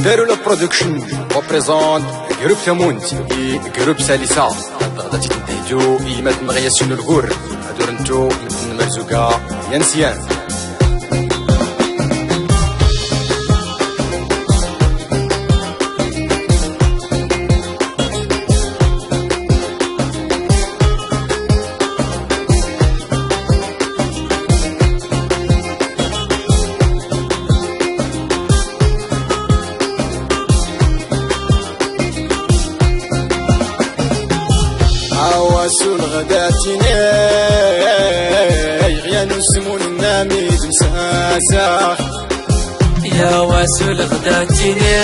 داروا لا برودكشن وبريزونت جروب ثمونت جروب سالسة غادي تنتهجو إيمات مغياس شنو الكور هادو رنتو مثل مرزوقة يا نسيان عواسو الغداتيني غيا نسمون النامي تمساسا يا واسو الغداتيني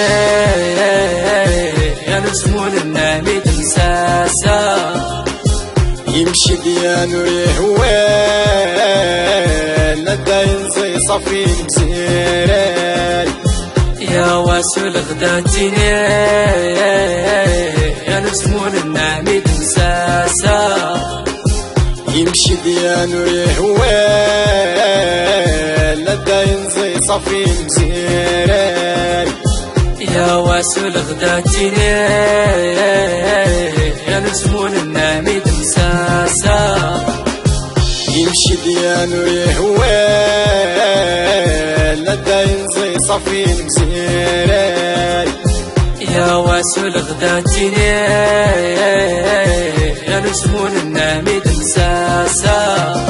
غيا نسمون النامي تمساسا يمشي ديانو يهوال نداين زي صفي مزيري يا واسو الغداتيني غيا نسمون النامي تمساسا يمشي ديانو يهوال نداين زي صفي مزيري يا واسو الغداتيني غيا نسمون النامي تمساسا يمشي ديانو يهوال نداين زي صفي مزيري يا واسو الغداتيني غيا نسمون النامي تمساسا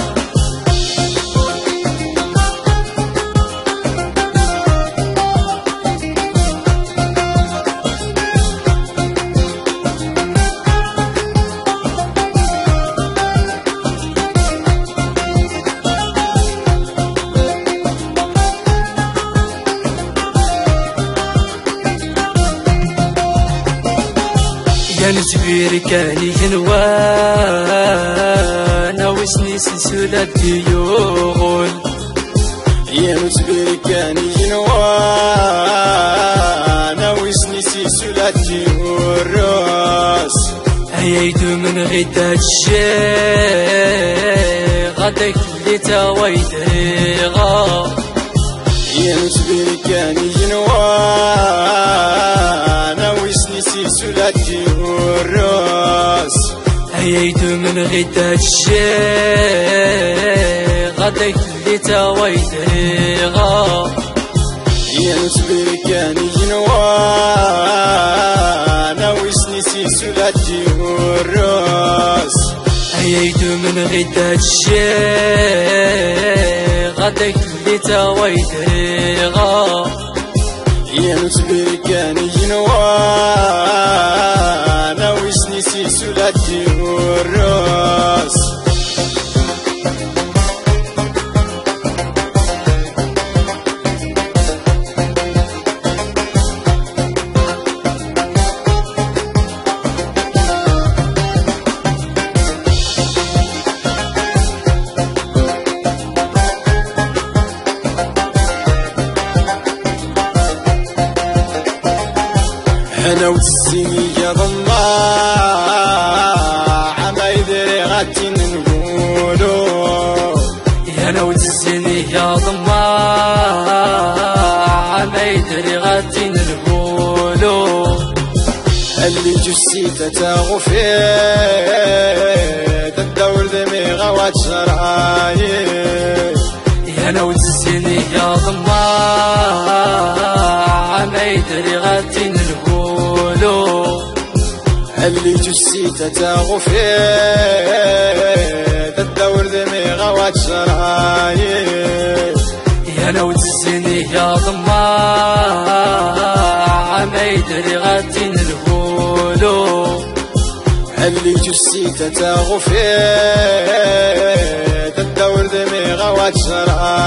كان جبير كان ينوانا وسني سلسلة ديول يا نجبير كان ينوانا وسني سلسلة الراس هيدو من غدا الشيخ غداك اللي تاويدغا يا نجبير كان ينوانا وسني سلسلة الراس هيدو من غدا الشيخ غداك اللي تاويدغا يا نجبير كان ينوانا وسني سلسلة الراس هيدو من غدا الشيخ غداك اللي تاويدغا يا نجبير كان ينوانا وسني سلسلة الراس أنا والسية ضماع ما يدري غادي نقولو أنا والسية ضماع ما يدري غادي نقولو اللي جسيته تغفيت الدور دميغة واتشرايب أنا والسية ضماع ما يدري غادي نقولو اللي جسيته تغفيت الدور دميغة واتشرايب أنا والسية ضماع ما يدري غادي نقولو اللي جسيته تغفيت الدور دميغة واتشرايب